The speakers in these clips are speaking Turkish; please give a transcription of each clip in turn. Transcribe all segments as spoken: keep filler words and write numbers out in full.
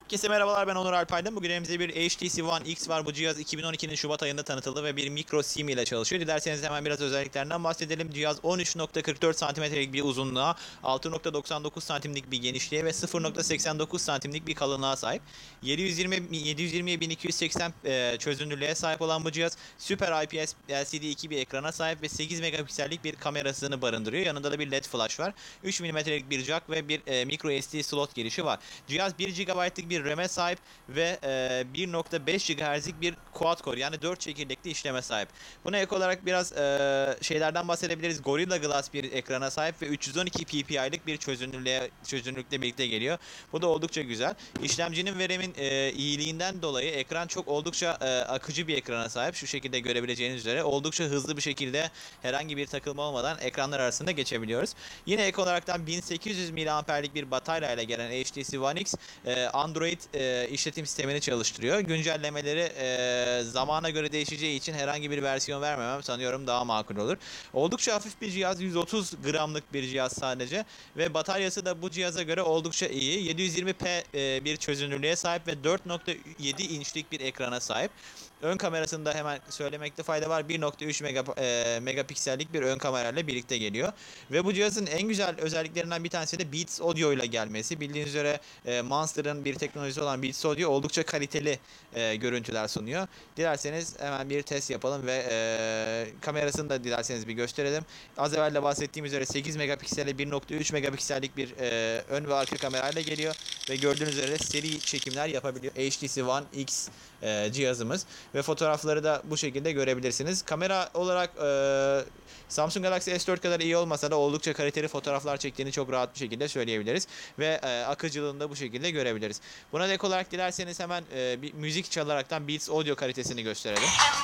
Herkese merhabalar, ben Onur Alpaydın. Bugün elimizde bir H T C One X var. Bu cihaz iki bin on ikinin Şubat ayında tanıtıldı ve bir micro SIM ile çalışıyor. Dilerseniz hemen biraz özelliklerinden bahsedelim. Cihaz on üç nokta kırk dört santimetrelik bir uzunluğa, altı nokta doksan dokuz santimlik bir genişliğe ve sıfır nokta seksen dokuz santimlik bir kalınlığa sahip. yedi yüz yirmi yedi yüz yirmiye bin iki yüz seksen e, çözünürlüğe sahip olan bu cihaz Super I P S L C D iki bir ekrana sahip ve sekiz megapiksellik bir kamerasını barındırıyor. Yanında da bir led flash var. üç milimetrelik bir jack ve bir e, micro S D slot girişi var. Cihaz bir gigabaytlık bir RAM'e sahip ve e, bir nokta beş gigahertzlik bir quad core, yani dört çekirdekli işleme sahip. Buna ek olarak biraz e, şeylerden bahsedebiliriz. Gorilla Glass bir ekrana sahip ve üç yüz on iki ppi'lik bir çözünürlüğe çözünürlükle birlikte geliyor. Bu da oldukça güzel. İşlemcinin ve RAM'in e, iyiliğinden dolayı ekran çok oldukça e, akıcı bir ekrana sahip. Şu şekilde görebileceğiniz üzere oldukça hızlı bir şekilde herhangi bir takılma olmadan ekranlar arasında geçebiliyoruz. Yine ek olaraktan bin sekiz yüz miliamperlik bir batarya ile gelen H T C One X e, Android e, işletim sistemini çalıştırıyor. Güncellemeleri e, zamana göre değişeceği için herhangi bir versiyon vermemem sanıyorum daha makul olur. Oldukça hafif bir cihaz, yüz otuz gramlık bir cihaz sadece ve bataryası da bu cihaza göre oldukça iyi. yedi yüz yirmi p e, bir çözünürlüğe sahip ve dört nokta yedi inçlik bir ekrana sahip. Ön kamerasında hemen söylemekte fayda var. bir nokta üç mega, e, megapiksellik bir ön kamerayla birlikte geliyor. Ve bu cihazın en güzel özelliklerinden bir tanesi de Beats Audio ile gelmesi. Bildiğiniz üzere e, Monster'ın bir teknolojisi olan Beats Audio oldukça kaliteli e, görüntüler sunuyor. Dilerseniz hemen bir test yapalım ve e, kamerasını da dilerseniz bir gösterelim. Az evvel de bahsettiğim üzere sekiz megapikselle bir nokta üç megapiksellik bir e, ön ve arka kamerayla geliyor. Ve gördüğünüz üzere seri çekimler yapabiliyor H T C One X e, cihazımız. Ve fotoğrafları da bu şekilde görebilirsiniz. Kamera olarak e, Samsung Galaxy S dört kadar iyi olmasa da oldukça kaliteli fotoğraflar çektiğini çok rahat bir şekilde söyleyebiliriz. Ve e, akıcılığını da bu şekilde görebiliriz. Buna ek olarak dilerseniz hemen e, bir müzik çalaraktan Beats Audio kalitesini gösterelim.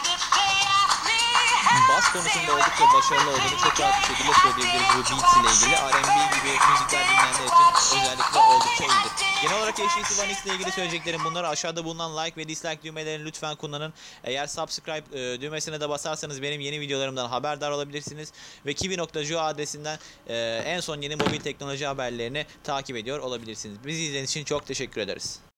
Bas konusunda oldukça başarılı olduğunu çok rahat bir şekilde söyleyebiliriz bu Beats ile ilgili. R and B gibi müzikler dinleyenler için özellikle oldukça iyidir. Genel olarak H T C One X ile ilgili söyleyeceklerim bunlar. Aşağıda bulunan like ve dislike düğmelerini lütfen kullanın. Eğer subscribe e, düğmesine de basarsanız benim yeni videolarımdan haberdar olabilirsiniz. Ve kiwi nokta jo adresinden e, en son yeni mobil teknoloji haberlerini takip ediyor olabilirsiniz. Bizi izlediğiniz için çok teşekkür ederiz.